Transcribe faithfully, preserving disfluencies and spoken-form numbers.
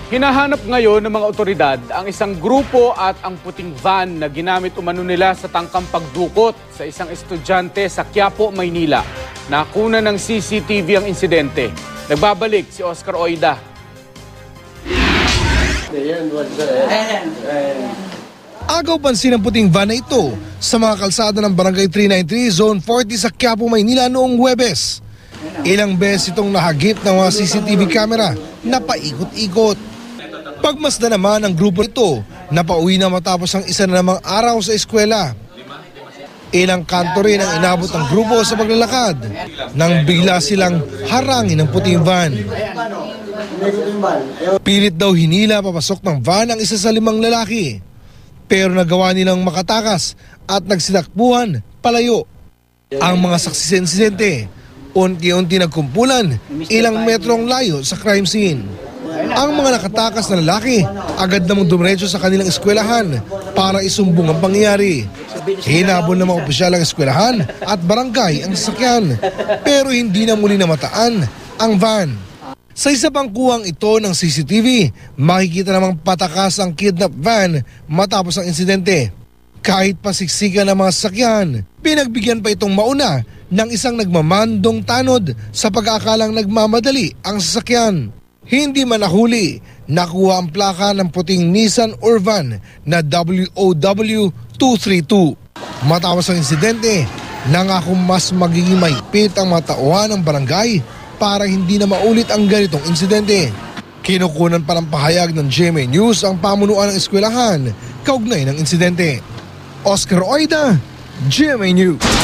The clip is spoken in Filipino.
Hinahanap ngayon ng mga otoridad ang isang grupo at ang puting van na ginamit umano nila sa tangkang pagdukot sa isang estudyante sa Quiapo, Maynila. Nakuna ng C C T V ang insidente. Nagbabalik si Oscar Oida. Agaw pansin ang puting van na ito sa mga kalsada ng Barangay three ninety-three, Zone forty sa Quiapo, Maynila noong Huwebes. Ilang beses itong nahagip ng mga C C T V camera na paikot-ikot. Pagmasda naman ang grupo ito na pauwi na matapos ang isa na namang araw sa eskwela. Ilang kanto rin ang inabot ng grupo sa paglalakad nang bigla silang harangin ng puting van. Pilit daw hinila papasok ng van ang isa sa limang lalaki, pero nagawa nilang makatakas at nagsitakbuhan palayo. Ang mga saksi sa insidente, unti-unti nagkumpulan ilang metrong layo sa crime scene. Ang mga nakatakas na lalaki agad namang dumiretso sa kanilang eskwelahan para isumbong ang pangyayari. Hinabol ng mga opisyal ang eskwelahan at barangay ang sasakyan, pero hindi na muli namataan ang van. Sa isa pang kuwang ito ng C C T V, makikita namang patakas ang kidnap van matapos ang insidente. Kahit pasiksikan ng mga sasakyan, pinagbigyan pa itong mauna ng isang nagmamandong tanod sa pag-aakalang nagmamadali ang sasakyan. Hindi man nahuli, nakuha ang plaka ng puting Nissan Urvan na W O W two three two. Matapos ang insidente, nangako mas magiging mahigpit ang mga tauhan ng barangay para hindi na maulit ang ganitong insidente. Kinukunan pa ng pahayag ng G M A News ang pamunuan ng eskwelahan kaugnay ng insidente. Oscar Oida, G M A News.